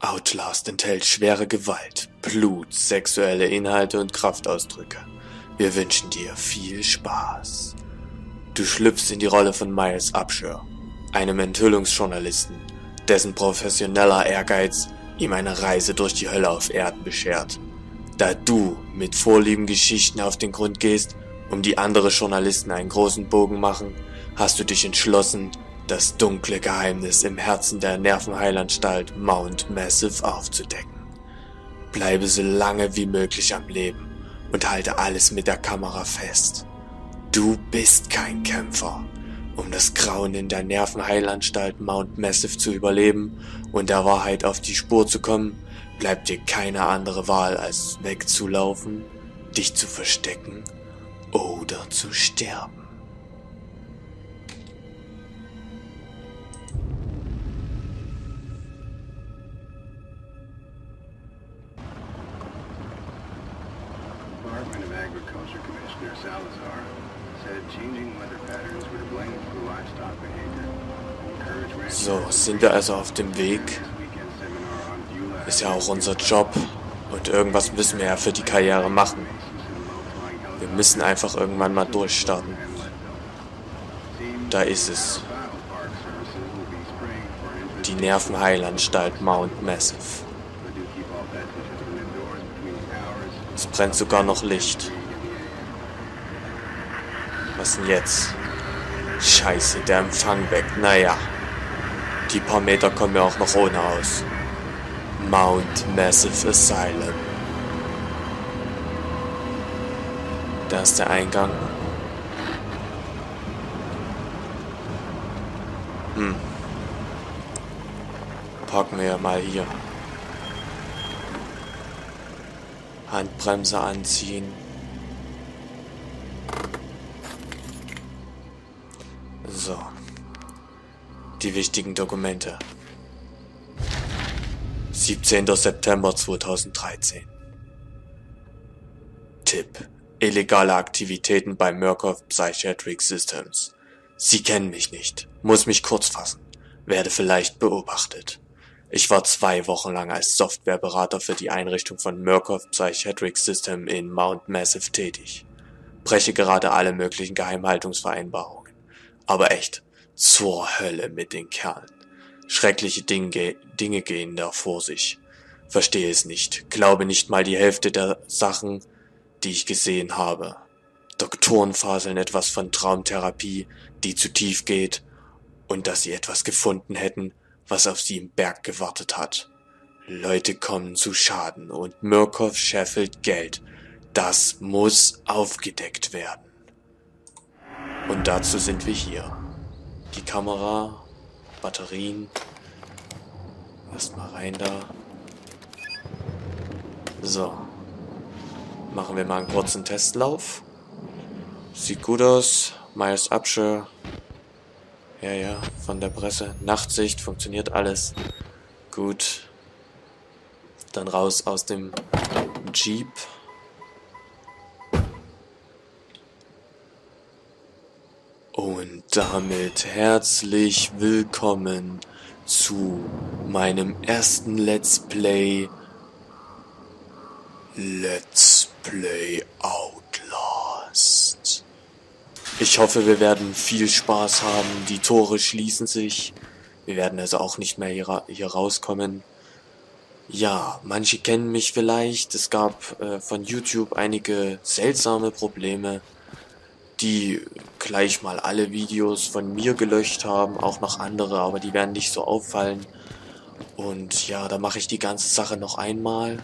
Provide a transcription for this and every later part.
Outlast enthält schwere Gewalt, Blut, sexuelle Inhalte und Kraftausdrücke. Wir wünschen dir viel Spaß. Du schlüpfst in die Rolle von Miles Upshur, einem Enthüllungsjournalisten, dessen professioneller Ehrgeiz ihm eine Reise durch die Hölle auf Erden beschert. Da du mit vorlieben Geschichten auf den Grund gehst, um die andere Journalisten einen großen Bogen machen, hast du dich entschlossen, das dunkle Geheimnis im Herzen der Nervenheilanstalt Mount Massive aufzudecken. Bleibe so lange wie möglich am Leben und halte alles mit der Kamera fest. Du bist kein Kämpfer. Um das Grauen in der Nervenheilanstalt Mount Massive zu überleben und der Wahrheit auf die Spur zu kommen, bleibt dir keine andere Wahl, als wegzulaufen, dich zu verstecken oder zu sterben. Department of Agriculture Commissioner Salazar said changing weather patterns were to blame for livestock behavior. So, sind wir also auf dem Weg. Ist ja auch unser Job. Und irgendwas müssen wir ja für die Karriere machen. Wir müssen einfach irgendwann mal durchstarten. Da ist es. Die Nervenheilanstalt Mount Massive. Es brennt sogar noch Licht. Was denn jetzt? Scheiße, der Empfang weg. Naja. Die paar Meter kommen mir auch noch ohne aus. Mount Massive Asylum. Da ist der Eingang. Parken wir mal hier. Handbremse anziehen. So. Die wichtigen Dokumente. 17. September 2013. Tipp. Illegale Aktivitäten bei Murkoff Psychiatric Systems. Sie kennen mich nicht. Muss mich kurz fassen. Werde vielleicht beobachtet. Ich war 2 Wochen lang als Softwareberater für die Einrichtung von Murkoff Psychiatric System in Mount Massive tätig. Breche gerade alle möglichen Geheimhaltungsvereinbarungen. Aber echt, zur Hölle mit den Kerlen. Schreckliche Dinge gehen da vor sich. Verstehe es nicht. Glaube nicht mal die Hälfte der Sachen, die ich gesehen habe. Doktoren faseln etwas von Traumtherapie, die zu tief geht, und dass sie etwas gefunden hätten, was auf sie im Berg gewartet hat. Leute kommen zu Schaden und Murkoff scheffelt Geld. Das muss aufgedeckt werden. Und dazu sind wir hier. Die Kamera, Batterien. Erstmal rein da. So. Machen wir mal einen kurzen Testlauf. Sieht gut aus. Miles Upshur. Ja, von der Presse. Nachtsicht, funktioniert alles. Gut. Dann raus aus dem Jeep. Und damit herzlich willkommen zu meinem ersten Let's Play. Let's Play Outlast. Ich hoffe, wir werden viel Spaß haben. Die Tore schließen sich. Wir werden also auch nicht mehr hier rauskommen. Ja, manche kennen mich vielleicht. Es gab von YouTube einige seltsame Probleme, die gleich mal alle Videos von mir gelöscht haben. Auch noch andere, aber die werden nicht so auffallen. Und ja, da mache ich die ganze Sache noch einmal.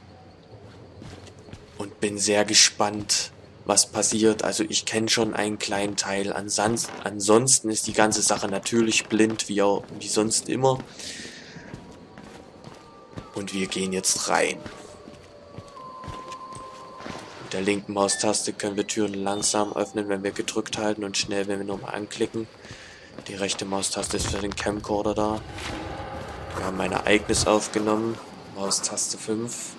Und bin sehr gespannt, was passiert. Also ich kenne schon einen kleinen Teil. Ansonsten ist die ganze Sache natürlich blind, wie sonst immer. Und wir gehen jetzt rein. Mit der linken Maustaste können wir Türen langsam öffnen, wenn wir gedrückt halten, und schnell, wenn wir nochmal anklicken. Die rechte Maustaste ist für den Camcorder da. Wir haben ein Ereignis aufgenommen. Maustaste 5.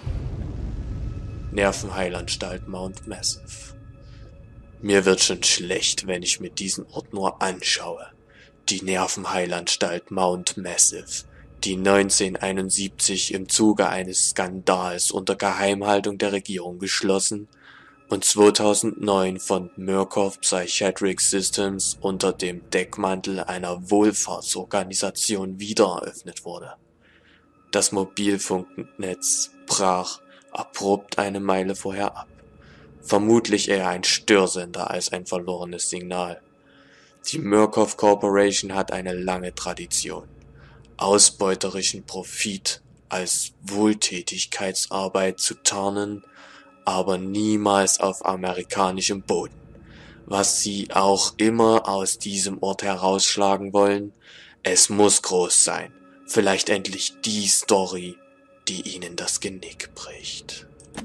Nervenheilanstalt Mount Massive. Mir wird schon schlecht, wenn ich mir diesen Ort nur anschaue. Die Nervenheilanstalt Mount Massive. die 1971 im Zuge eines Skandals unter Geheimhaltung der Regierung geschlossen und 2009 von Murkoff Psychiatric Systems unter dem Deckmantel einer Wohlfahrtsorganisation wieder eröffnet wurde. Das Mobilfunknetz brach abrupt eine Meile vorher ab. Vermutlich eher ein Störsender als ein verlorenes Signal. Die Murkoff Corporation hat eine lange Tradition, ausbeuterischen Profit als Wohltätigkeitsarbeit zu tarnen, aber niemals auf amerikanischem Boden. Was sie auch immer aus diesem Ort herausschlagen wollen, es muss groß sein. Vielleicht endlich die Story, die ihnen das Genick bricht.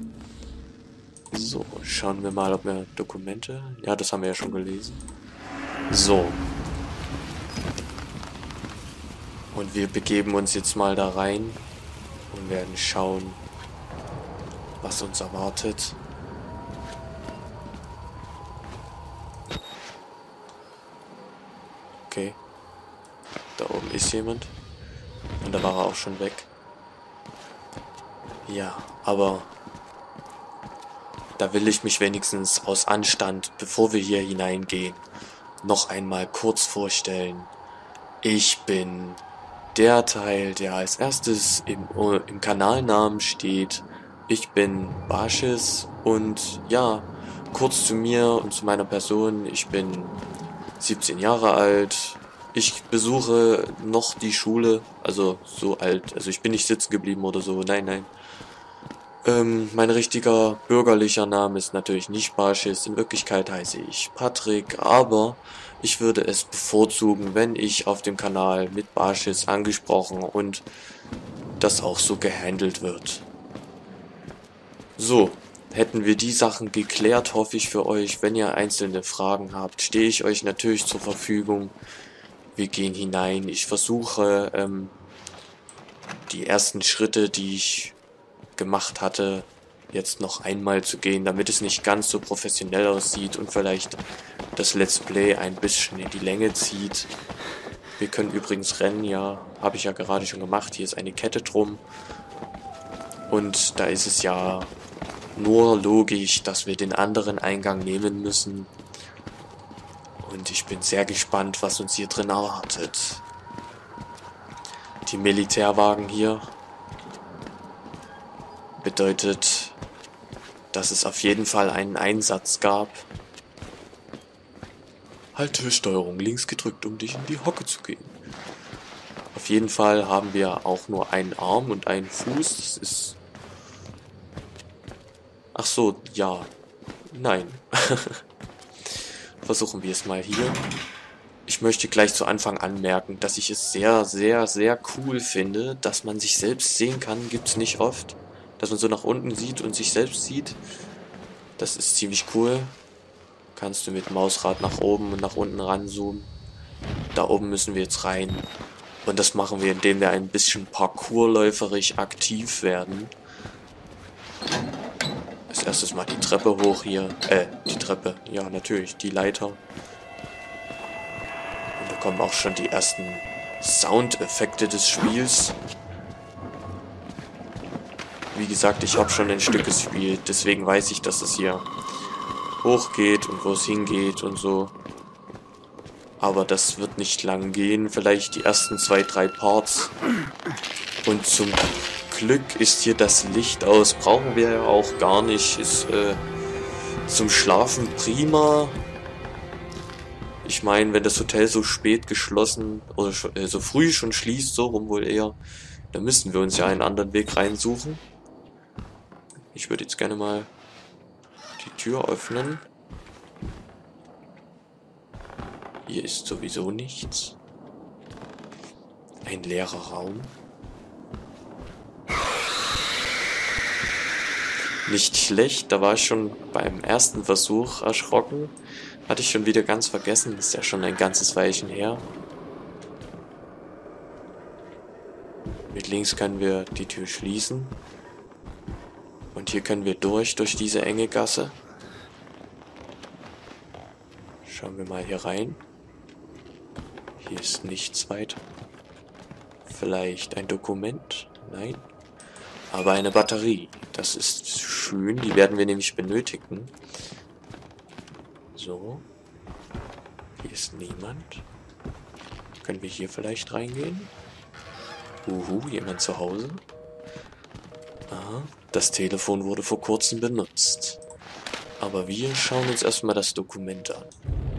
So, schauen wir mal, ob wir Dokumente... Ja, das haben wir ja schon gelesen. So. Und wir begeben uns jetzt mal da rein und werden schauen, was uns erwartet. Okay. Da oben ist jemand. Und da war er auch schon weg. Ja, aber da will ich mich wenigstens aus Anstand, bevor wir hier hineingehen, noch einmal kurz vorstellen. Ich bin der Teil, der als erstes im Kanalnamen steht. Ich bin Barschis und ja, kurz zu mir und zu meiner Person. Ich bin 17 Jahre alt. Ich besuche noch die Schule, also so alt, also ich bin nicht sitzen geblieben oder so, nein. Mein richtiger bürgerlicher Name ist natürlich nicht Barschis, in Wirklichkeit heiße ich Patrick, aber ich würde es bevorzugen, wenn ich auf dem Kanal mit Barschis angesprochen und das auch so gehandelt wird. So, hätten wir die Sachen geklärt, hoffe ich für euch. Wenn ihr einzelne Fragen habt, stehe ich euch natürlich zur Verfügung. Wir gehen hinein. Ich versuche, die ersten Schritte, die ich gemacht hatte, jetzt noch einmal zu gehen, damit es nicht ganz so professionell aussieht und vielleicht das Let's Play ein bisschen in die Länge zieht. Wir können übrigens rennen, ja, habe ich ja gerade schon gemacht. Hier ist eine Kette drum. Und da ist es ja nur logisch, dass wir den anderen Eingang nehmen müssen. Und ich bin sehr gespannt, was uns hier drin erwartet. Die Militärwagen hier bedeutet, dass es auf jeden Fall einen Einsatz gab. Halte Steuerung links gedrückt, um dich in die Hocke zu gehen. Auf jeden Fall haben wir auch nur einen Arm und einen Fuß. Das ist... Ach so, ja. Nein. Versuchen wir es mal hier. Ich möchte gleich zu Anfang anmerken, dass ich es sehr, sehr, sehr cool finde, dass man sich selbst sehen kann. Gibt's nicht oft. Dass man so nach unten sieht und sich selbst sieht. Das ist ziemlich cool. Kannst du mit Mausrad nach oben und nach unten ranzoomen. Da oben müssen wir jetzt rein. Und das machen wir, indem wir ein bisschen parkourläuferisch aktiv werden. Als erstes mal die Treppe hoch hier. Die Treppe. Ja, natürlich. Die Leiter. Und da kommen auch schon die ersten Soundeffekte des Spiels. Wie gesagt, ich habe schon ein Stück gespielt, deswegen weiß ich, dass es hier hochgeht und wo es hingeht und so. Aber das wird nicht lang gehen, vielleicht die ersten 2, 3 Parts. Und zum Glück ist hier das Licht aus, brauchen wir ja auch gar nicht. Ist zum Schlafen prima. Ich meine, wenn das Hotel so spät geschlossen oder so früh schon schließt, so rum wohl eher, dann müssen wir uns ja einen anderen Weg reinsuchen. Ich würde jetzt gerne mal die Tür öffnen. Hier ist sowieso nichts. Ein leerer Raum. Nicht schlecht, da war ich schon beim ersten Versuch erschrocken. Hatte ich schon wieder ganz vergessen, ist ja schon ein ganzes Weilchen her. Mit links können wir die Tür schließen. Und hier können wir durch diese enge Gasse. Schauen wir mal hier rein. Hier ist nichts weiter. Vielleicht ein Dokument? Nein. Aber eine Batterie. Das ist schön. Die werden wir nämlich benötigen. So. Hier ist niemand. Können wir hier vielleicht reingehen? Jemand zu Hause? Aha. Das Telefon wurde vor kurzem benutzt. Aber wir schauen uns erstmal das Dokument an.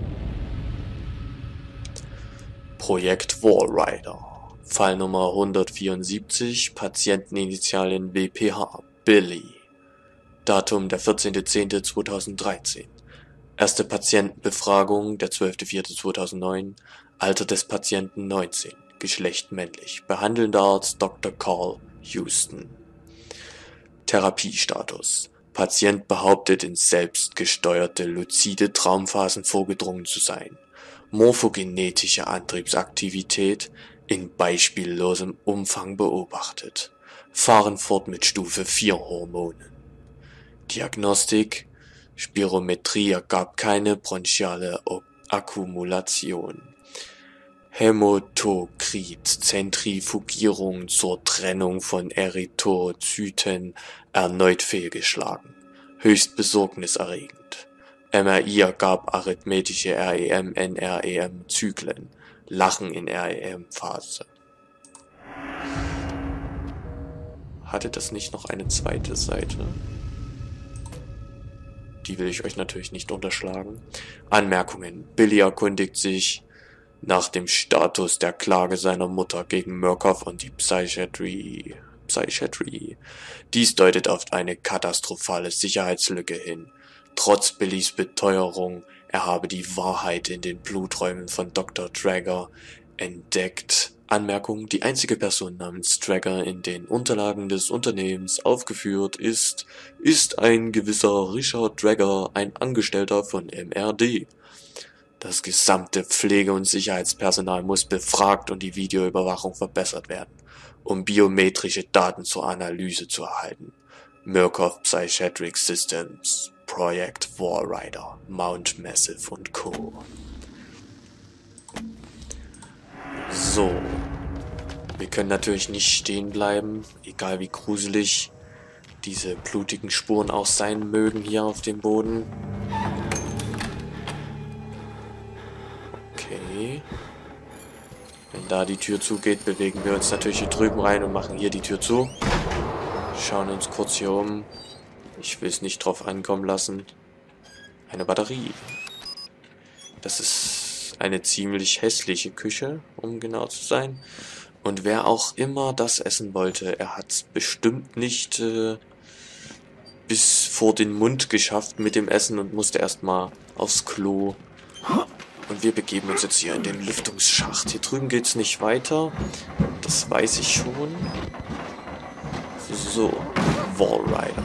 Projekt Walrider. Fallnummer 174, Patienteninitialien WPH, Billy. Datum der 14.10.2013. Erste Patientenbefragung der 12.04.2009. Alter des Patienten 19. Geschlecht männlich. Behandelnder Arzt Dr. Carl Houston. Therapiestatus. Patient behauptet, in selbstgesteuerte luzide Traumphasen vorgedrungen zu sein. Morphogenetische Antriebsaktivität in beispiellosem Umfang beobachtet. Fahren fort mit Stufe 4 Hormonen. Diagnostik. Spirometrie ergab keine bronchiale Akkumulation. Hämatokrit-Zentrifugierung zur Trennung von Erythrozyten erneut fehlgeschlagen. Höchst besorgniserregend. MRI ergab arithmetische REM-NREM-Zyklen. Lachen in REM-Phase. Hatte das nicht noch eine zweite Seite? Die will ich euch natürlich nicht unterschlagen. Anmerkungen. Billy erkundigt sich nach dem Status der Klage seiner Mutter gegen Murkoff und die Psychiatry. Dies deutet auf eine katastrophale Sicherheitslücke hin. Trotz Billys Beteuerung, er habe die Wahrheit in den Bluträumen von Dr. Drager entdeckt. Anmerkung: Die einzige Person namens Drager in den Unterlagen des Unternehmens aufgeführt ist ein gewisser Richard Drager, ein Angestellter von MRD. Das gesamte Pflege- und Sicherheitspersonal muss befragt und die Videoüberwachung verbessert werden, um biometrische Daten zur Analyse zu erhalten. Murkoff Psychiatric Systems, Projekt Walrider, Mount Massive und Co. So. Wir können natürlich nicht stehen bleiben, egal wie gruselig diese blutigen Spuren auch sein mögen hier auf dem Boden. Okay. Wenn da die Tür zugeht, bewegen wir uns natürlich hier drüben rein und machen hier die Tür zu. Schauen uns kurz hier um. Ich will es nicht drauf ankommen lassen. Eine Batterie. Das ist eine ziemlich hässliche Küche, um genau zu sein. Und wer auch immer das essen wollte, er hat es bestimmt nicht bis vor den Mund geschafft mit dem Essen und musste erstmal aufs Klo. Und wir begeben uns jetzt hier in den Lüftungsschacht. Hier drüben geht's nicht weiter. Das weiß ich schon. So, Walrider.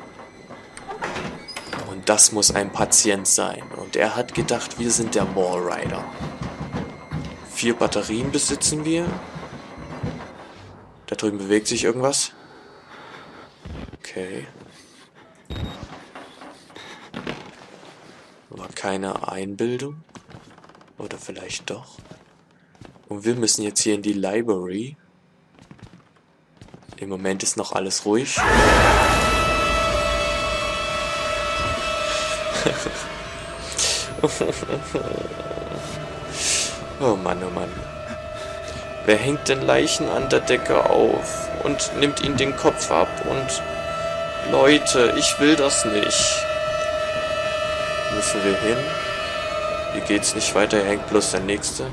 Und das muss ein Patient sein. Und er hat gedacht, wir sind der Walrider. 4 Batterien besitzen wir. Da drüben bewegt sich irgendwas. Okay. War keine Einbildung. Oder vielleicht doch. Und wir müssen jetzt hier in die Library. Im Moment ist noch alles ruhig. Oh Mann, oh Mann. Wer hängt denn Leichen an der Decke auf und nimmt ihnen den Kopf ab? Und Leute, ich will das nicht. Müssen wir hin? Hier geht's nicht weiter, hier hängt bloß der Nächste.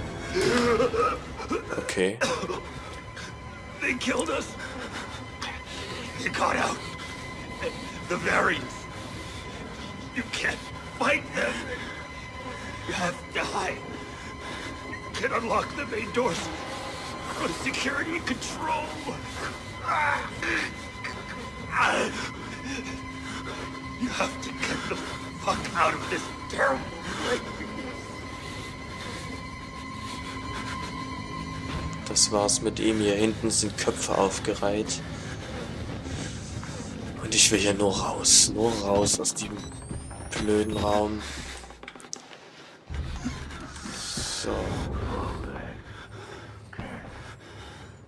Okay. They killed us. You got out. The variants. You can't fight them. You have to hide. You can unlock the main doors. Go to security control. You have to get the fuck out of this terrible place. Das war's mit ihm. Hier hinten sind Köpfe aufgereiht. Und ich will hier nur raus. Nur raus aus diesem blöden Raum. So.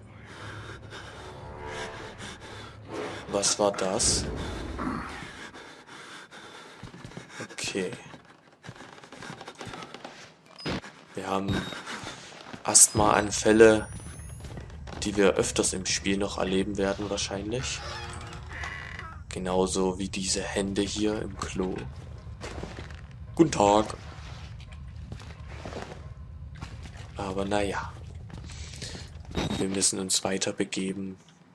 Was war das? Okay. Wir haben Asthmaanfälle, die wir öfters im Spiel noch erleben werden wahrscheinlich. Genauso wie diese Hände hier im Klo. Guten Tag. Aber naja. Wir müssen uns weiter begeben.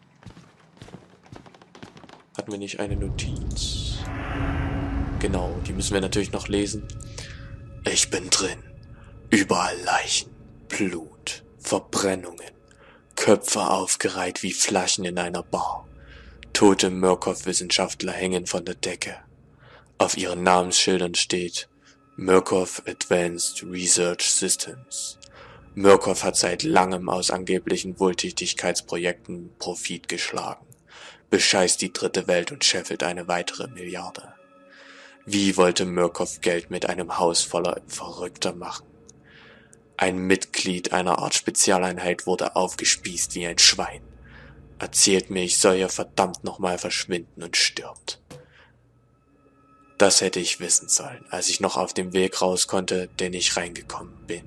Hatten wir nicht eine Notiz? Genau, die müssen wir natürlich noch lesen. Ich bin drin. Überall Leichen, Blut, Verbrennungen, Köpfe aufgereiht wie Flaschen in einer Bar. Tote Murkoff-Wissenschaftler hängen von der Decke. Auf ihren Namensschildern steht Murkoff Advanced Research Systems. Murkoff hat seit langem aus angeblichen Wohltätigkeitsprojekten Profit geschlagen, bescheißt die dritte Welt und scheffelt eine weitere Milliarde. Wie wollte Murkoff Geld mit einem Haus voller Verrückter machen? Ein Mitglied einer Art Spezialeinheit wurde aufgespießt wie ein Schwein. Erzählt mir, ich soll ja verdammt nochmal verschwinden und stirbt. Das hätte ich wissen sollen, als ich noch auf dem Weg raus konnte, den ich reingekommen bin.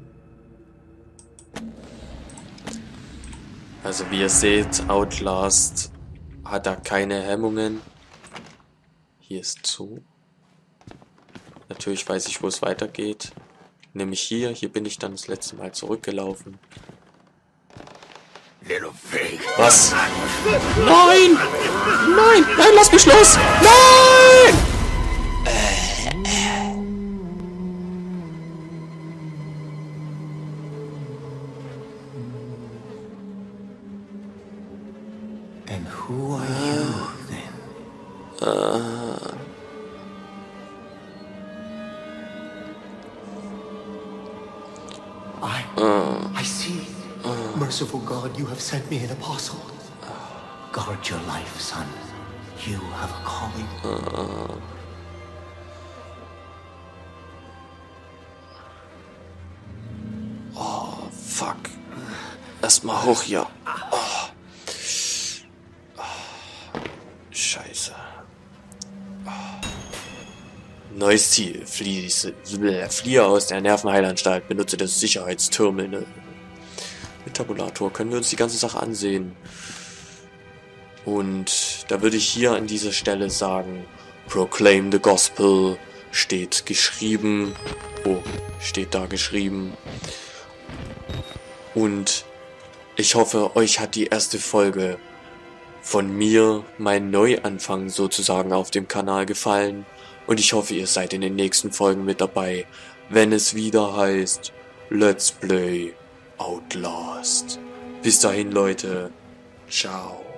Also wie ihr seht, Outlast hat da keine Hemmungen. Hier ist zu. Natürlich weiß ich, wo es weitergeht. Nämlich hier bin ich dann das letzte Mal zurückgelaufen. Was? Nein! Nein! Nein, lass mich los! Nein! And who are you then? I see. Merciful God, you have sent me an apostle. Guard your life, son. You have a calling. Oh, fuck. Erstmal hoch hier. Oh. Scheiße. Neues Ziel. Fliehe aus der Nervenheilanstalt. Benutze das Sicherheitsterminal. Mit Tabulator können wir uns die ganze Sache ansehen. Und da würde ich hier an dieser Stelle sagen, Proclaim the Gospel steht geschrieben. Oh, steht da geschrieben. Und ich hoffe, euch hat die erste Folge von mir, mein Neuanfang sozusagen auf dem Kanal gefallen. Und ich hoffe, ihr seid in den nächsten Folgen mit dabei, wenn es wieder heißt Let's Play Outlast. Bis dahin, Leute. Ciao.